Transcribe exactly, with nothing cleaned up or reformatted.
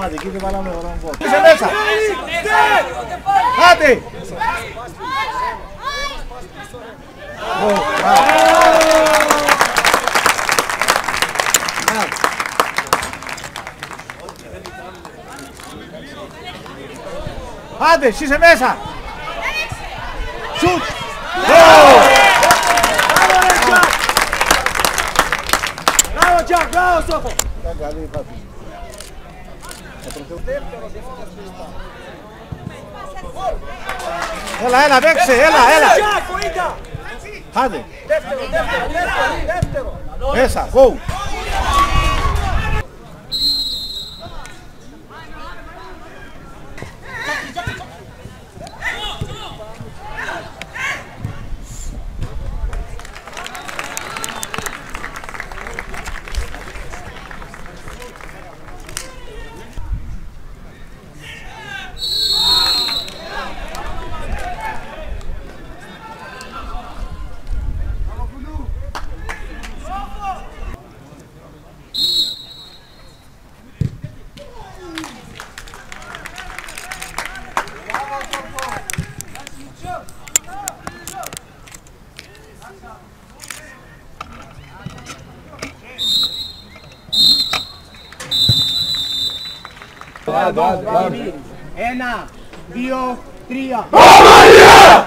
Άντε, εκεί δεν βάλαμε ωραίο γκολ. Είσαι μέσα! Άντε! Άντε, είσαι μέσα! Σουτ! Μπράβο Τζακ, μπράβο Σόφο! Ήταν καλή η φάση. Έλα, έλα, παίξε, έλα, έλα! Άντε! Δεύτερο, δεύτερο, δεύτερο! Μέσα, go! Ένα, δύο, τρία.